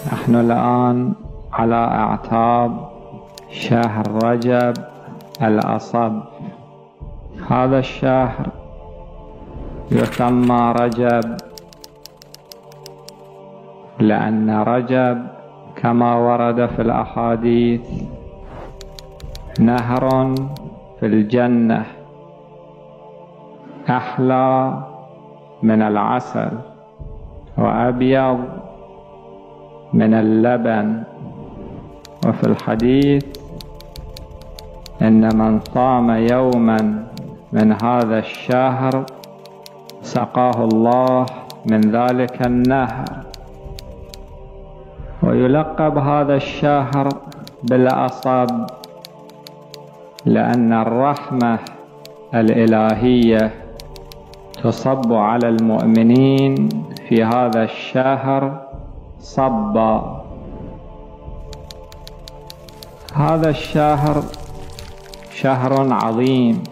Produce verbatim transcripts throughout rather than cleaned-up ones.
نحن الآن على أعتاب شهر رجب الأصب. هذا الشهر يسمى رجب لأن رجب كما ورد في الأحاديث نهر في الجنة أحلى من العسل وأبيض من اللبن. وفي الحديث إن من صام يوما من هذا الشهر سقاه الله من ذلك النهر. ويلقب هذا الشهر بالأصب لأن الرحمة الإلهية تصب على المؤمنين في هذا الشهر صبا. هذا الشهر شهر عظيم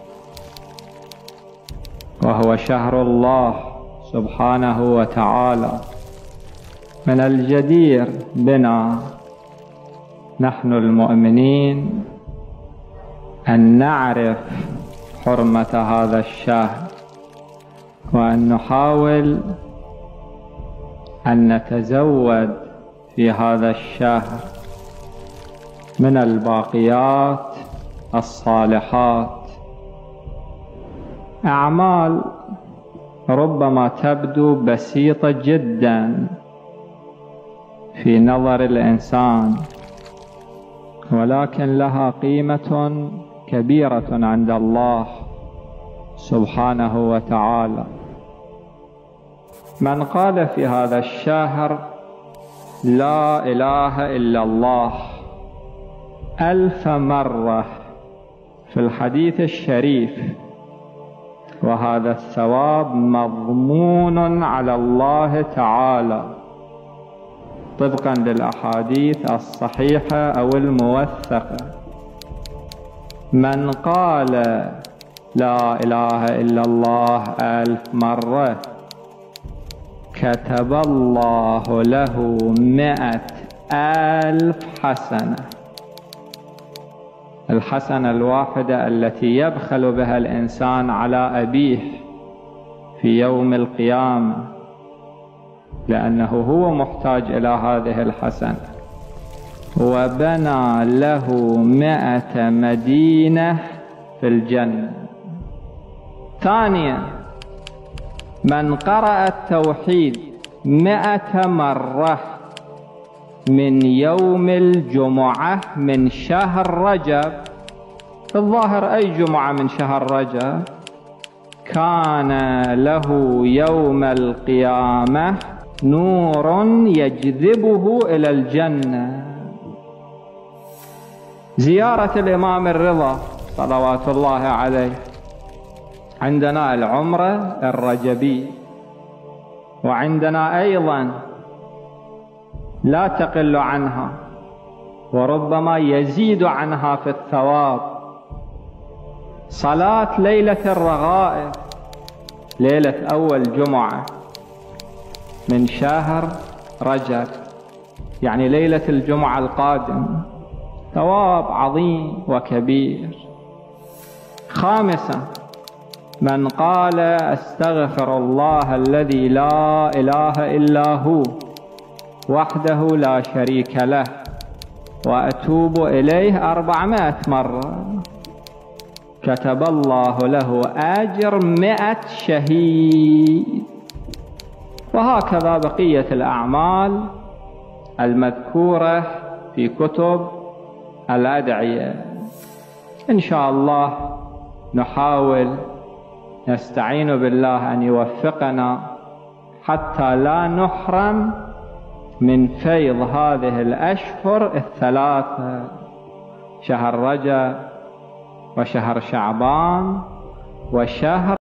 وهو شهر الله سبحانه وتعالى. من الجدير بنا نحن المؤمنين أن نعرف حرمة هذا الشهر وأن نحاول أن نتزود في هذا الشهر من الباقيات الصالحات، أعمال ربما تبدو بسيطة جدا في نظر الإنسان ولكن لها قيمة كبيرة عند الله سبحانه وتعالى. من قال في هذا الشهر لا إله إلا الله ألف مرة في الحديث الشريف وهذا الثواب مضمون على الله تعالى طبقا للأحاديث الصحيحة أو الموثقة. من قال لا إله إلا الله ألف مرة كتب الله له مئة ألف حسنة. الحسنة الواحدة التي يبخل بها الإنسان على أبيه في يوم القيامة لأنه هو محتاج إلى هذه الحسنة، وبنى له مئة مدينة في الجنة. ثانيا، من قرأ التوحيد مئة مرة من يوم الجمعة من شهر رجب، في الظاهر أي جمعة من شهر رجب، كان له يوم القيامة نور يجذبه إلى الجنة. زيارة الإمام الرضا صلوات الله عليه، عندنا العمرة الرجبية، وعندنا أيضا لا تقل عنها وربما يزيد عنها في الثواب صلاة ليلة الرغائب، ليلة أول جمعة من شهر رجب، يعني ليلة الجمعة القادم، ثواب عظيم وكبير. خامسا، من قال استغفر الله الذي لا إله إلا هو وحده لا شريك له وأتوب إليه أربعمائة مرة كتب الله له أجر مئة شهيد. وهكذا بقية الأعمال المذكورة في كتب الأدعية. إن شاء الله نحاول نستعين بالله أن يوفقنا حتى لا نحرم من فيض هذه الأشهر الثلاثة، شهر رجب وشهر شعبان وشهر